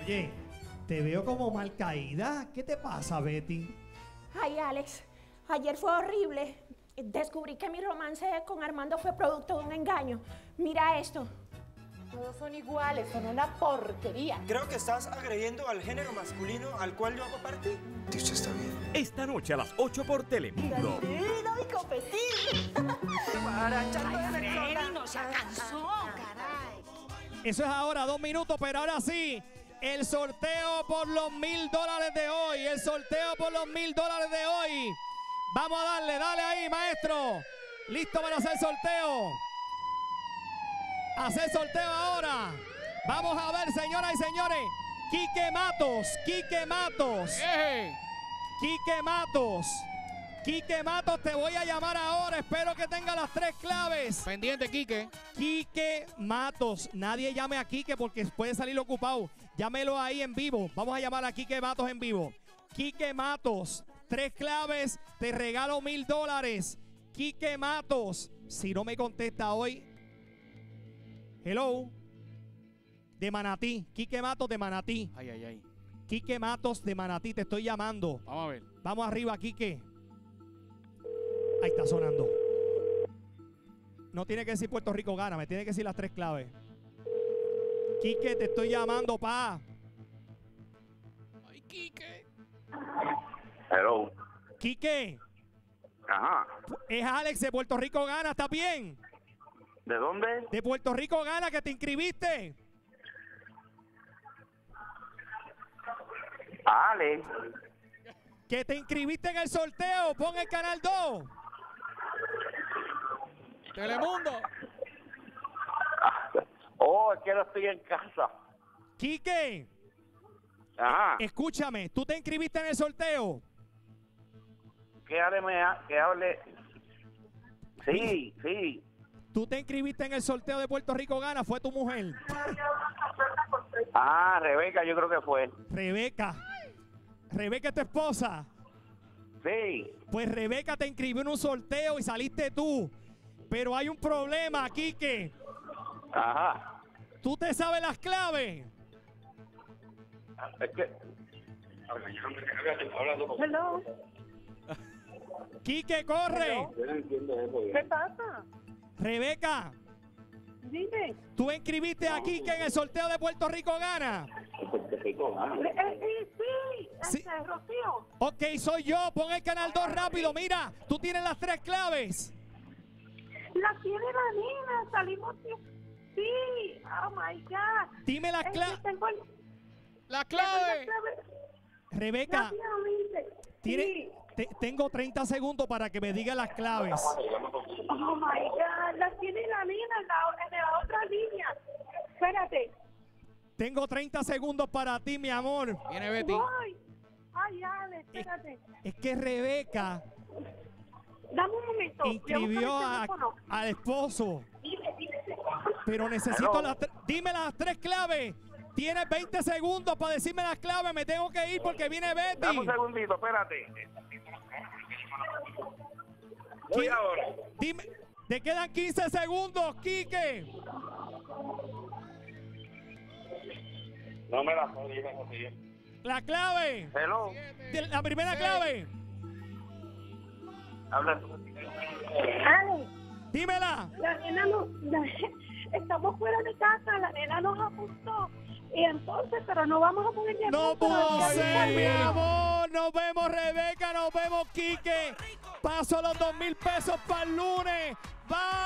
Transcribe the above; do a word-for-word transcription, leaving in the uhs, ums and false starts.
Oye, te veo como mal caída. ¿Qué te pasa, Betty? Ay, Alex, ayer fue horrible. Descubrí que mi romance con Armando fue producto de un engaño. Mira esto. Todos son iguales, son una porquería. Creo que estás agrediendo al género masculino al cual yo hago parte. Dicho está bien. Esta noche a las ocho por Telemundo. ¡Divino y competir! Para echarlo de Freddy no se cansó, caray. Eso es ahora, dos minutos, pero ahora sí. El sorteo por los mil dólares de hoy. El sorteo por los mil dólares de hoy. Vamos a darle, dale ahí, maestro. Listo para hacer sorteo. Hacer sorteo ahora. Vamos a ver, señoras y señores. Quique Matos, Quique Matos. ¡Eh! Quique Matos. Quique Matos, te voy a llamar ahora. Espero que tenga las tres claves. Pendiente, Quique. Quique Matos. Nadie llame a Quique porque puede salir ocupado. Llámelo ahí en vivo. Vamos a llamar a Quique Matos en vivo. Quique Matos. Tres claves. Te regalo mil dólares. Quique Matos. Si no me contesta hoy. Hello. De Manatí. Quique Matos de Manatí. Ay, ay, ay. Quique Matos de Manatí. Te estoy llamando. Vamos a ver. Vamos arriba, Quique. Ahí está sonando. No tiene que decir Puerto Rico gana, me tiene que decir las tres claves. Quique, te estoy llamando, pa. Ay, Quique. Hello. Quique, Ajá. es Alex de Puerto Rico gana, ¿estás bien? ¿De dónde? De Puerto Rico gana, que te inscribiste. Ale. Que te inscribiste en el sorteo, pon el canal dos. Telemundo. Oh, es que no estoy en casa. Quique, Ajá. escúchame, ¿tú te inscribiste en el sorteo? Que hable, me ha- que hable. Sí, sí. ¿Tú te inscribiste en el sorteo de Puerto Rico gana? ¿Fue tu mujer? Ah, Rebeca, yo creo que fue. Rebeca. Rebeca es tu esposa. Sí. Pues Rebeca te inscribió en un sorteo y saliste tú. Pero hay un problema, Quique. Ajá. ¿Tú te sabes las claves? Es que. Hello. Quique, corre. ¿Qué pasa? Rebeca, Dime. ¿tú inscribiste a Quique en el sorteo de Puerto Rico gana? Eh, eh, sí, Sí. este, Rocío. Ok, soy yo. Pon el canal dos rápido. Mira, tú tienes las tres claves. La tiene la nena, salimos. de- Sí, oh my God. Dime las Es que claves. tengo el- La tengo la clave. clave Rebeca, rápidamente. tiene, Sí. te- tengo treinta segundos para que me diga las claves. Oh my God, la tiene la nena en la, en la otra línea. Espérate. Tengo treinta segundos para ti, mi amor. Viene Betty. Ay, ay, Ale, espérate. Es que Rebeca Dame un momento. voy a inscribió buscar el a- teléfono. al esposo. Dime, dime. Pero necesito Hello. las tres. Dime las tres claves. Tienes veinte segundos para decirme las claves. Me tengo que ir porque viene Dame Betty. un segundito, espérate. Voy ¿Qui- ahora. Dime. Te quedan quince segundos, Quique. No me la jodí, me jodí. La clave. Hello. De- La primera clave. Habla. Ale, Dímela. la nena no, la- estamos fuera de casa, la nena nos apuntó. Y entonces, pero no vamos a poder llegar. No pero puedo ya ser, mi está. amor. Nos vemos, Rebeca. Nos vemos, Quique. Paso los dos mil pesos para el lunes. Bye.